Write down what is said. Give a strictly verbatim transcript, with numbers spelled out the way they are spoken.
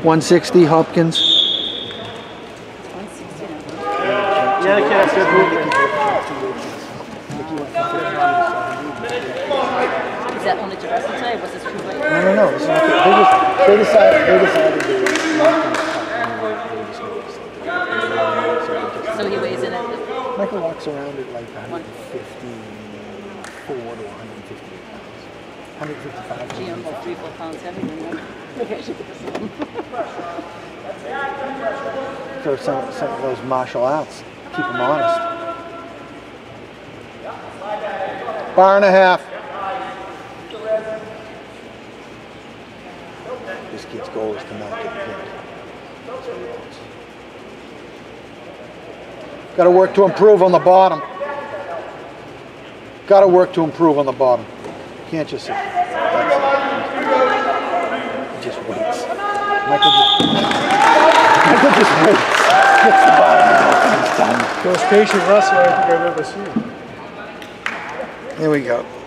one sixty Hopkins. one sixty. Yeah, the cat's good movement. Is that only to wrestle today? Was this true weight? No, no, no. It's not good. They just they decided they decided they were not going to cut anyway. So he weighs in at the... Michael walks around at like one fifty-four to one fifty-eight pounds. one fifty-five. Gee, I'm about three, four pounds heavier than that. Maybe I should get this on. For some, some of those martial arts, keep them honest. Bar and a half. This kid's goal is to not get pinned. Got to work to improve on the bottom. Got to work to improve on the bottom. Can't just sit. He just waits. Michael just, Michael just waits. Gets the bottom and he's done. Most patient wrestler I think I've ever seen. Here we go.